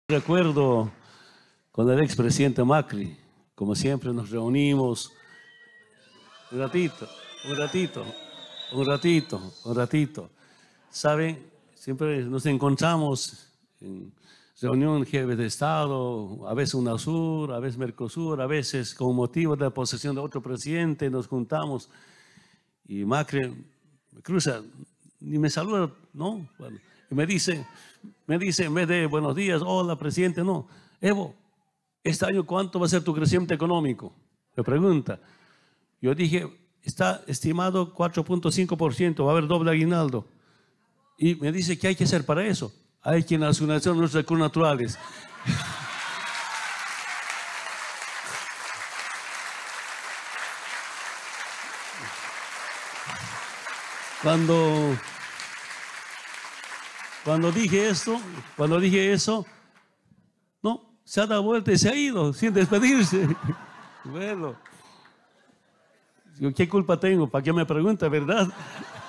Recuerdo con el expresidente Macri, como siempre nos reunimos, un ratito. ¿Sabe? Siempre nos encontramos en reunión jefes de Estado, a veces UNASUR, a veces Mercosur, a veces con motivo de la posesión de otro presidente nos juntamos y Macri me cruza, ni me saluda, ¿no? Bueno, y me dice en vez de buenos días, hola presidente, no, Evo, este año ¿cuánto va a ser tu crecimiento económico? Me pregunta. Yo dije, está estimado 4.5%, va a haber doble aguinaldo. Y me dice, ¿qué hay que hacer para eso? Hay que nacionalizar los recursos naturales. Cuando dije eso, no, se ha dado vuelta y se ha ido sin despedirse. Bueno, ¿qué culpa tengo? ¿Para qué me pregunta, verdad?